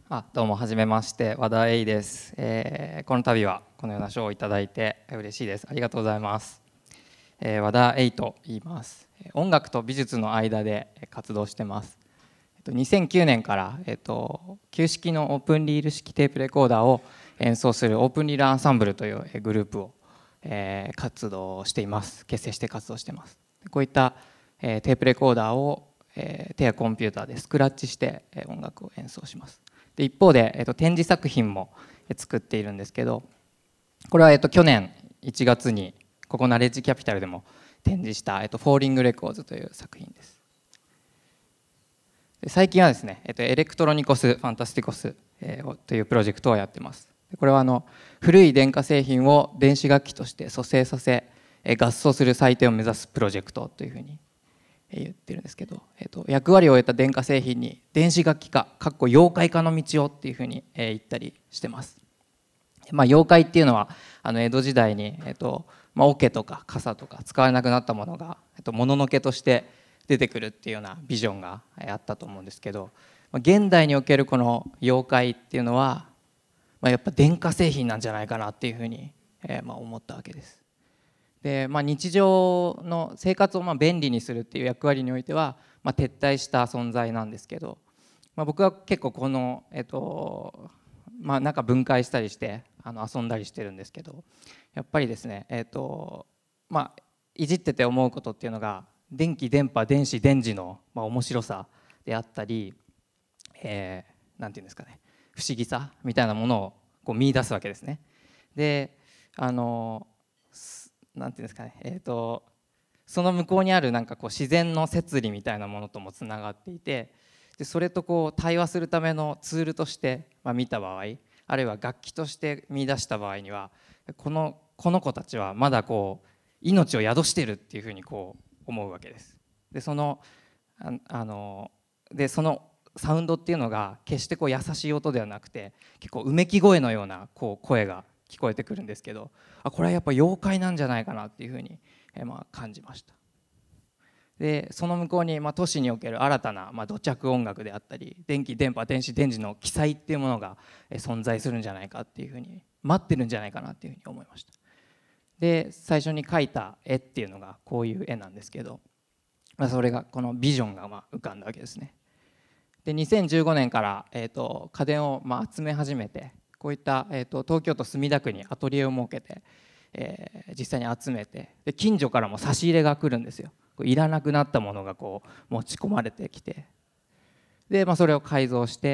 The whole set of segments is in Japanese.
どうもはじめまして、和田栄です。この度はこのような賞をいただいて嬉しいです。ありがとうございます。和田栄と言います。音楽と美術の間で活動してます。2009年から、旧式のオープンリール式テープレコーダーを演奏するオープンリールアンサンブルというグループを活動しています。結成して活動しています。こういったテープレコーダーを手やコンピューターでスクラッチして音楽を演奏します。で一方で展示作品も作っているんですけど、これは去年1月にここナレッジキャピタルでも展示したフォーリングレコーズという作品です。で最近はですね、エレクトロニコス・ファンタスティコスというプロジェクトをやってます。これは古い電化製品を電子楽器として蘇生させ合奏する祭典を目指すプロジェクトというふうに言ってるんですけど、役割を終えた電化製品に電子楽器化妖怪化の道をっていうふうに言ったりしてます。妖怪っていうのは江戸時代に桶とか傘とか使われなくなったものがもののけとして出てくるっていうようなビジョンがあったと思うんですけど、現代におけるこの妖怪っていうのはやっぱ電化製品なんじゃないかなっていうふうに思ったわけです。で日常の生活を便利にするっていう役割においては撤退した存在なんですけど、僕は結構このなんか分解したりして遊んだりしてるんですけど、やっぱりですねいじってて思うことっていうのが電気電波電子電磁の面白さであったり、なんていうんですかね、不思議さみたいなものをこう見出すわけですね。でなんていうんですかね、その向こうにあるなんかこう自然の摂理みたいなものともつながっていて、でそれとこう対話するためのツールとして見た場合、あるいは楽器として見出した場合にはこの子たちはまだこう命を宿しているっていうふうにこう思うわけです。でそのサウンドっていうのが決してこう優しい音ではなくて、結構うめき声のようなこう声が聞こえてくるんですけど、これはやっぱ妖怪なんじゃないかなっていうふうに感じました。でその向こうに都市における新たな土着音楽であったり電気電波電子電磁の記載っていうものが存在するんじゃないかっていうふうに待ってるんじゃないかなっていうふうに思いました。で最初に描いた絵っていうのがこういう絵なんですけど、それがこのビジョンが浮かんだわけですね。で2015年から家電を集め始めて、こういった東京都墨田区にアトリエを設けて実際に集めて、で近所からも差し入れが来るんですよ。いらなくなったものがこう持ち込まれてきて、で、それを改造して、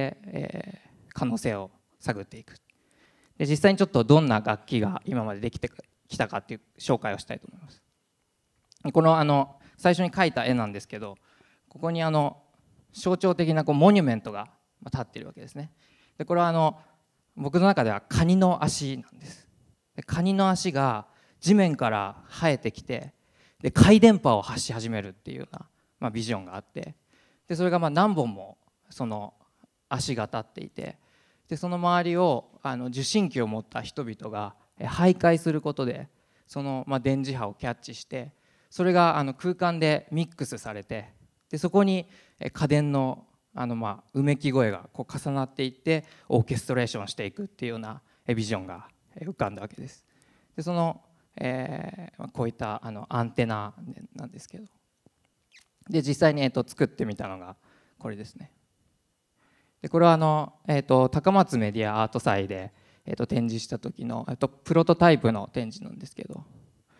可能性を探っていく。で実際にちょっとどんな楽器が今までできてきたかっていう紹介をしたいと思います。この最初に描いた絵なんですけど、ここに象徴的なこうモニュメントが立っているわけですね。でこれは僕の中ではカニの足なんです。でカニの足が地面から生えてきて、で回電波を発し始めるっていうような、ビジョンがあって、でそれが何本もその足が立っていて、でその周りを受信機を持った人々が徘徊することでその電磁波をキャッチして、それが空間でミックスされて、でそこに家電のうめき声がこう重なっていってオーケストレーションしていくっていうようなビジョンが浮かんだわけです。でそのこういったアンテナなんですけど、で実際に作ってみたのがこれですね。でこれは高松メディアアート祭で展示した時のプロトタイプの展示なんですけど、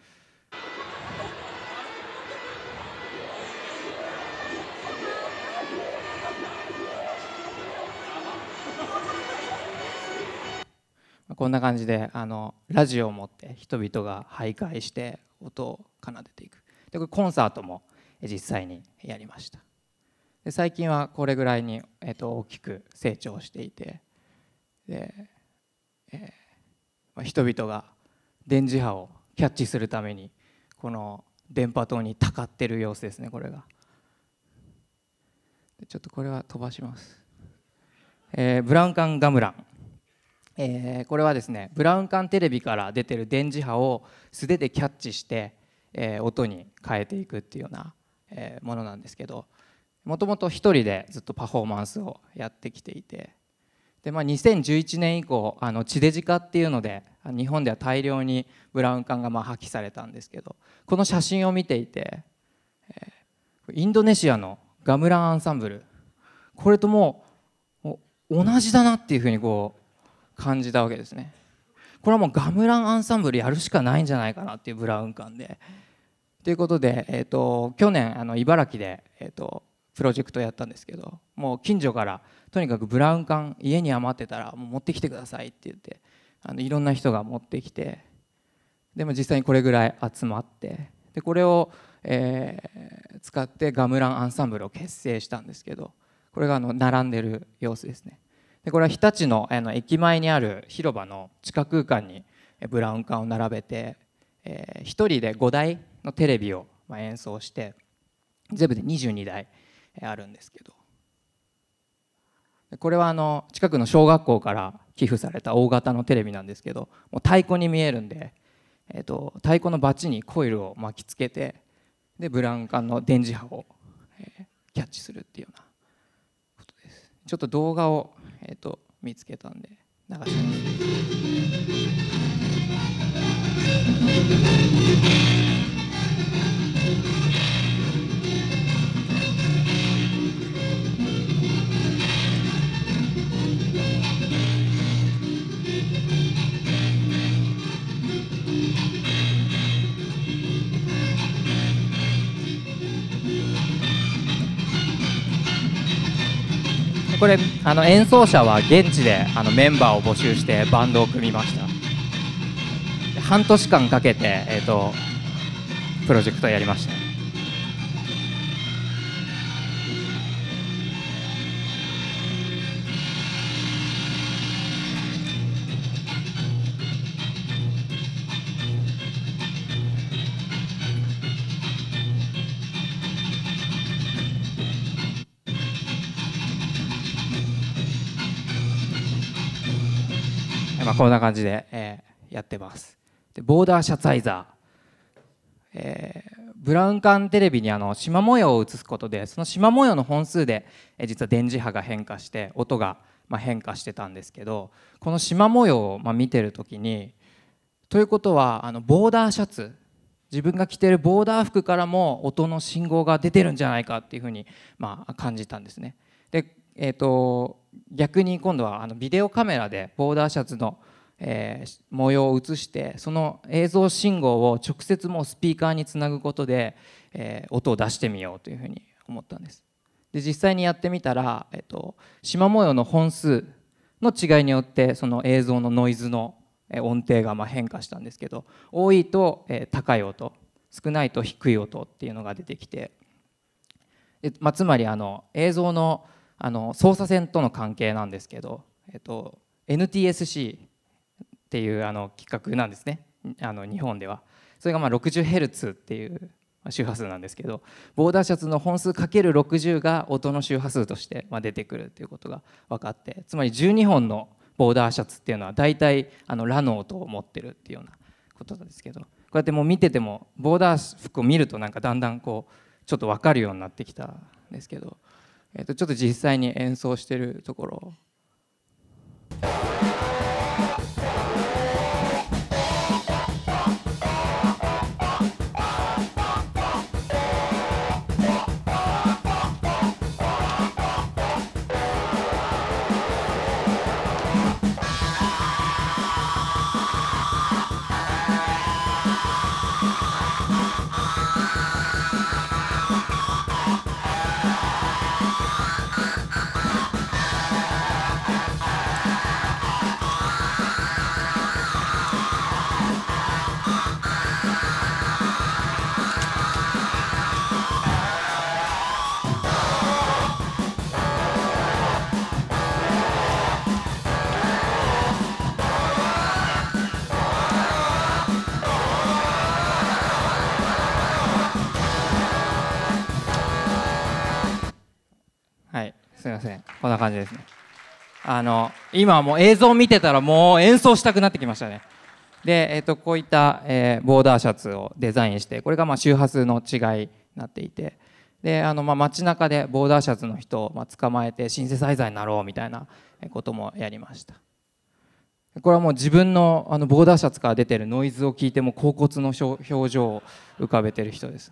こんな感じでラジオを持って人々が徘徊して音を奏でていく。でこれコンサートも実際にやりました。で最近はこれぐらいに大きく成長していて、で、人々が電磁波をキャッチするためにこの電波塔にたかってる様子ですね。これがちょっとこれは飛ばします。ブラウン管ガムラン、これはですねブラウン管テレビから出てる電磁波を素手でキャッチして、音に変えていくっていうような、ものなんですけど、もともと一人でずっとパフォーマンスをやってきていて、 で、2011年以降地デジ化っていうので日本では大量にブラウン管が破棄されたんですけど、この写真を見ていて、インドネシアのガムランアンサンブル、これともう同じだなっていうふうに感じたわけですね。これはもうガムランアンサンブルやるしかないんじゃないかなっていうブラウン管で。ということで、去年茨城で、プロジェクトやったんですけど、もう近所からとにかくブラウン管家に余ってたらもう持ってきてくださいって言っていろんな人が持ってきて、でも実際にこれぐらい集まって、でこれを、使ってガムランアンサンブルを結成したんですけど、これが並んでる様子ですね。でこれは日立の駅前にある広場の地下空間にブラウン管を並べて、1人で5台のテレビを演奏して、全部で22台あるんですけど、これは近くの小学校から寄付された大型のテレビなんですけど、もう太鼓に見えるんで、太鼓のバチにコイルを巻きつけて、でブラウン管の電磁波を、キャッチするっていうようなことです。ちょっと動画を、見つけたんで流します。これ演奏者は現地でメンバーを募集してバンドを組みました。半年間かけて、プロジェクトをやりました。こんな感じで、やってます。でボーダーシャツアイザー、ブラウン管テレビに縞模様を映すことで、その縞模様の本数で、実は電磁波が変化して音が変化してたんですけど、この縞模様を見てる時に、ということはボーダーシャツ、自分が着てるボーダー服からも音の信号が出てるんじゃないかっていうふうに感じたんですね。で逆に今度はビデオカメラでボーダーシャツの、模様を映して、その映像信号を直接もうスピーカーにつなぐことで、音を出してみようというふうに思ったんです。で実際にやってみたら、縞模様の本数の違いによってその映像のノイズの音程が変化したんですけど、多いと高い音、少ないと低い音っていうのが出てきて、でつまり映像の操作線との関係なんですけど、NTSC っていう規格なんですね、日本では。それが60Hz っていう周波数なんですけど、ボーダーシャツの本数 ×60 が音の周波数として出てくるっていうことが分かって、つまり12本のボーダーシャツっていうのは大体ラの音を持ってるっていうようなことなんですけど、こうやってもう見ててもボーダー服を見るとだんだんちょっと分かるようになってきたんですけど、ちょっと実際に演奏してるところを。はい、すみません、こんな感じですね。今はもう映像を見てたらもう演奏したくなってきましたね。で、こういった、ボーダーシャツをデザインして、これが周波数の違いになっていて、 で街中でボーダーシャツの人を捕まえてシンセサイザーになろうみたいなこともやりました。これはもう自分のボーダーシャツから出てるノイズを聞いても恍惚の表情を浮かべてる人です。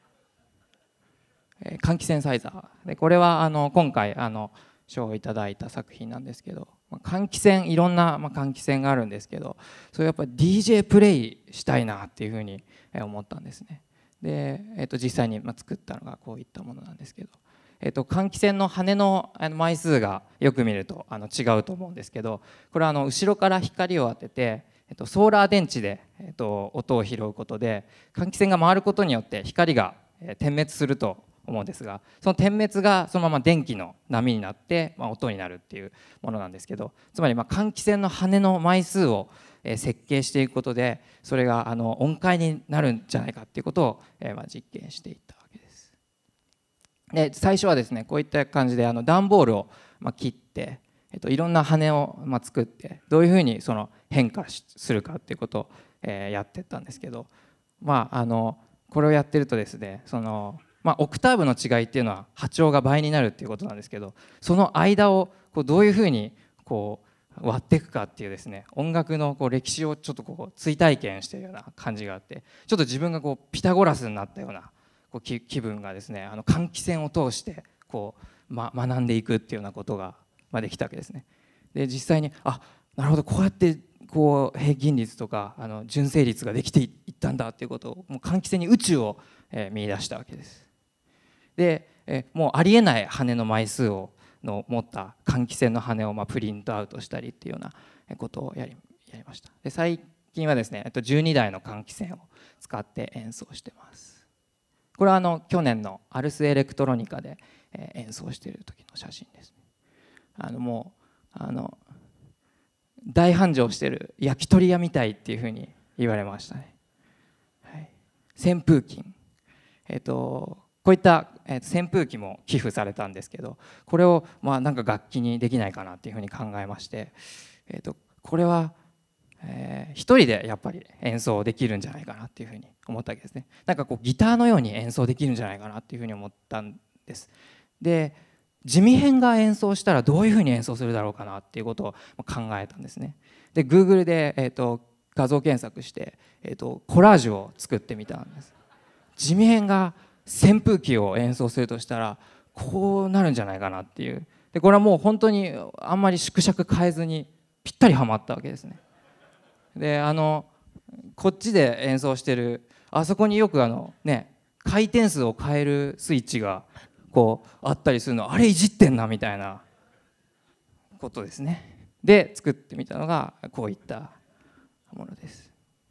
換気扇サイザーで、これは今回賞をいただいた作品なんですけど、換気扇いろんな換気扇があるんですけど、それやっぱり DJ プレイしたいなっていうふうに思ったんですね。で、実際に作ったのがこういったものなんですけど、換気扇の羽の枚数がよく見ると違うと思うんですけど、これは後ろから光を当ててソーラー電池で音を拾うことで、換気扇が回ることによって光が点滅すると思うんですが、その点滅がそのまま電気の波になって音になるっていうものなんですけど、つまり換気扇の羽の枚数を設計していくことで、それが音階になるんじゃないかっていうことを実験していったわけです。で、最初はですね、こういった感じで段ボールを切っていろんな羽を作って、どういうふうにその変化するかっていうことをやっていったんですけど、これをやってるとですね、オクターブの違いっていうのは波長が倍になるっていうことなんですけど、その間をどういうふうに割っていくかっていうですね、音楽の歴史をちょっと追体験しているような感じがあって、ちょっと自分がピタゴラスになったような気分がですね、換気扇を通して学んでいくっていうようなことができたわけですね。で、実際になるほど、こうやって平均率とか純正率ができていったんだっていうことを、もう換気扇に宇宙を見出したわけです。で、もうありえない羽の枚数を持った換気扇の羽をプリントアウトしたりっていうようなことをやりました。で、最近はですね、12台の換気扇を使って演奏してます。これは去年のアルスエレクトロニカで演奏している時の写真ですね。もう大繁盛してる焼き鳥屋みたいっていうふうに言われましたね。はい、扇風機、こういった扇風機も寄付されたんですけど、これをなんか楽器にできないかなっていうふうに考えまして、これは一人でやっぱり演奏できるんじゃないかなっていうふうに思ったわけですね。なんかギターのように演奏できるんじゃないかなっていうふうに思ったんです。で、地味編が演奏したらどういうふうに演奏するだろうかなっていうことを考えたんですね。で、Google で画像検索してコラージュを作ってみたんです。地味編が扇風機を演奏するとしたらこうなるんじゃないかなっていう。で、これはもう本当にあんまり縮尺変えずにぴったりはまったわけですね。で、こっちで演奏してるあそこによく回転数を変えるスイッチがあったりするの、あれいじってんなみたいなことですね。で、作ってみたのがこういったものです。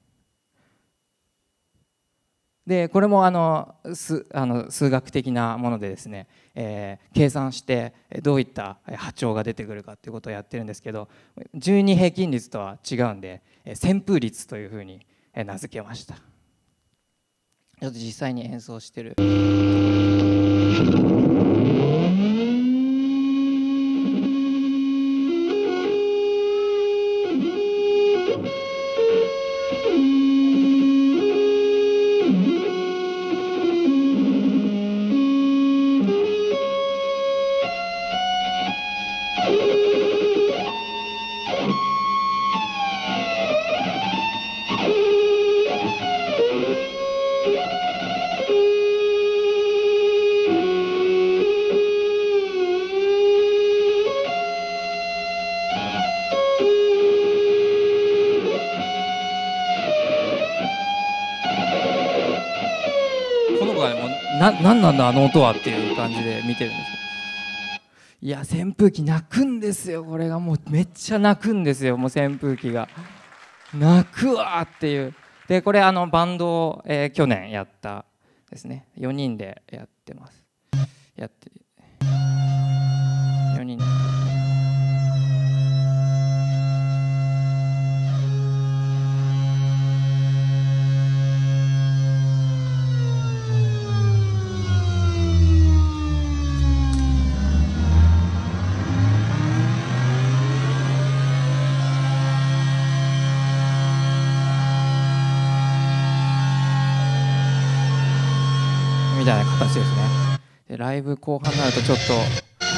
で、これも数学的なものでですね、計算してどういった波長が出てくるかということをやってるんですけど、12平均率とは違うんで旋風率というふうに名付けました。ちょっと実際に演奏してる何なんだあの音はっていう感じで見てるんですけど、いや、扇風機泣くんですよ。これがもうめっちゃ泣くんですよ。もう扇風機が泣くわっていう。で、これバンドを、去年やったですね。4人でやってます。4人でみたいな形ですね。 でライブ後半になるとちょっともう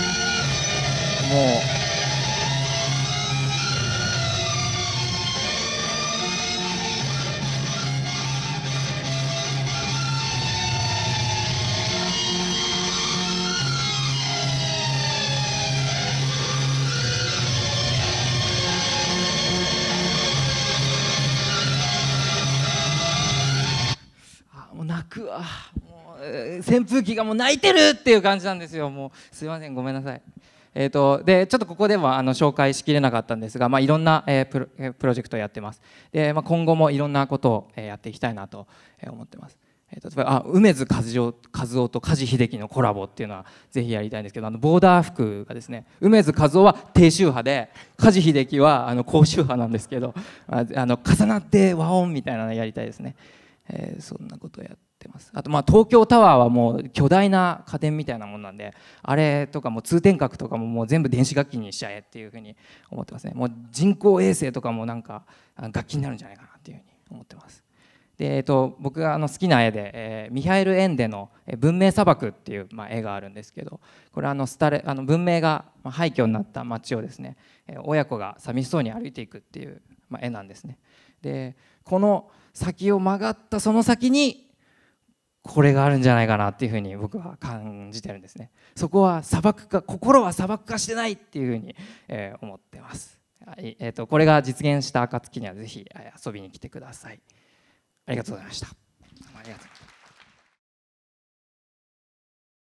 もう泣くわ、もう扇風機がもう泣いてるっていう感じなんですよ。もうすいません、ごめんなさい。でちょっとここでは紹介しきれなかったんですが、いろんなプロジェクトをやってます。で、今後もいろんなことをやっていきたいなと思ってます。例えば梅津和夫と梶秀樹のコラボっていうのはぜひやりたいんですけど、ボーダー服がですね、梅津和夫は低周波で梶秀樹は高周波なんですけど、重なって和音みたいなのやりたいですね。そんなことをやってます。あと東京タワーはもう巨大な家電みたいなもんなんで、あれとかも通天閣とかももう全部電子楽器にしちゃえっていうふうに思ってますね。もう人工衛星とかもなんか楽器になるんじゃないかなっていうふうに思ってます。で僕が好きな絵で、ミハイル・エンデの「文明砂漠」っていう、絵があるんですけど、これ文明が廃墟になった街をですね、親子が寂しそうに歩いていくっていう、絵なんですね。でこの先を曲がったその先にこれがあるんじゃないかなっていうふうに僕は感じてるんですね。そこは砂漠化、心は砂漠化してないっていうふうに思ってます。これが実現した暁にはぜひ遊びに来てください。ありがとうございました。ありがとう。